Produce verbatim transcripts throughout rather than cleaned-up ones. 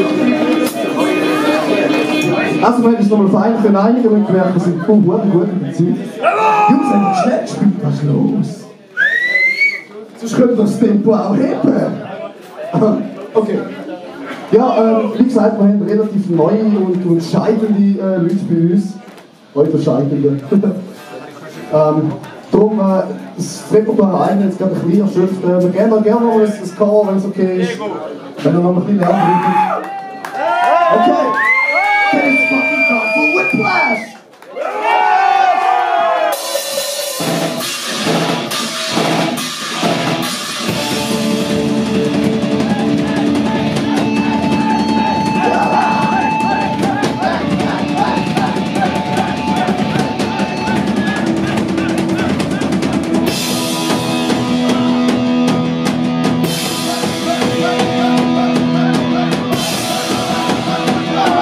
Also, wir haben uns nochmal fein für einigen und gemerkt, wir sind gut, gut, gut überzeugt. Jungs, haben wir schnell gespielt, was ist los? Sonst können wir das Tempo auch heben. Okay. Ja, ähm, wie gesagt, wir haben relativ neue und, und scheidende äh, Leute bei uns. Heute Scheidende. ähm, darum, äh, das Repertoire eignet jetzt gerade ein bisschen erschöpft. Äh, wir gehen mal gerne noch ein Score, wenn es okay ist. Wenn ihr noch ein bisschen lernen würdet. Okay! Okay, it's fucking time for Whiplash! Oh!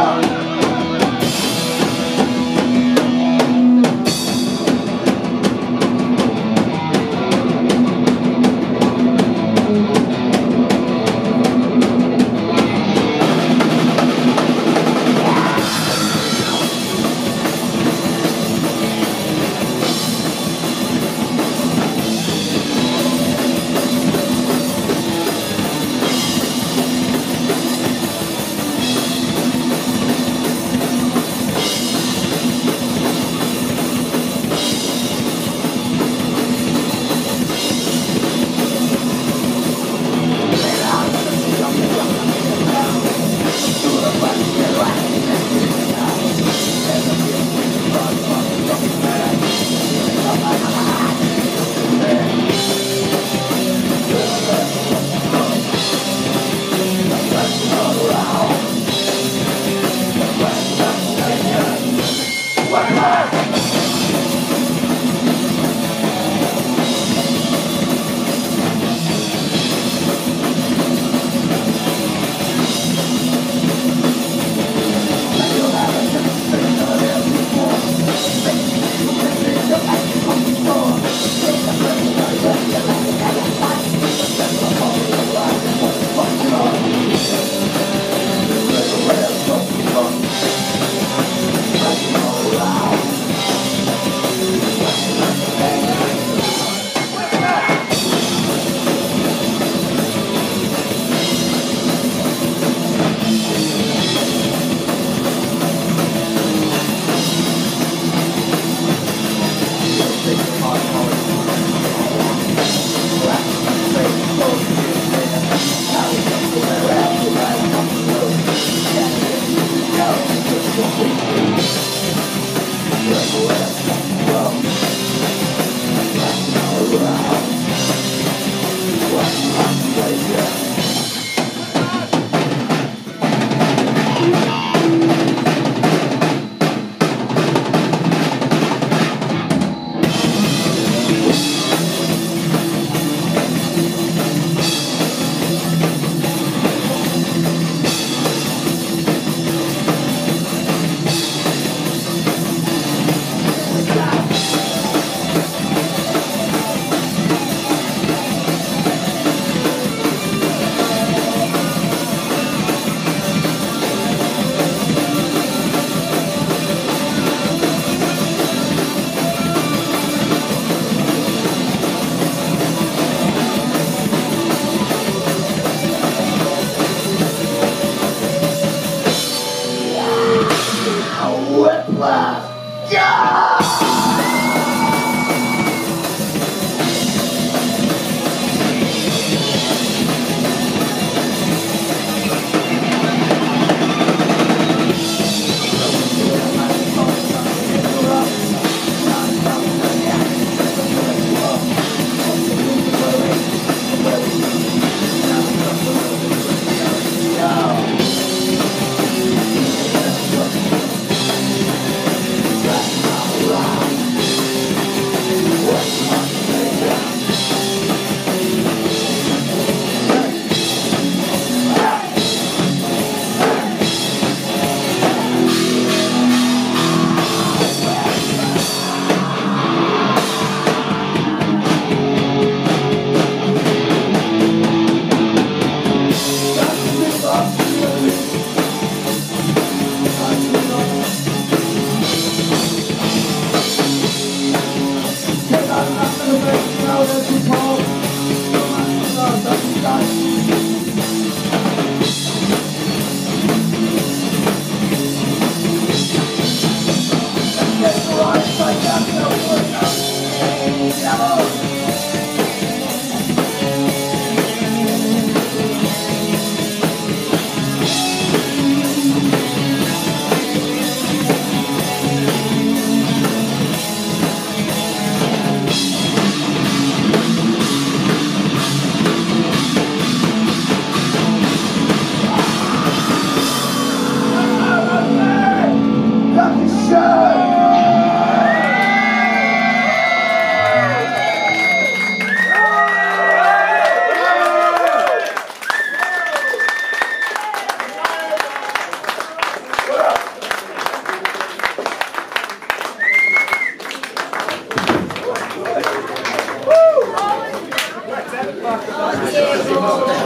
gemacht.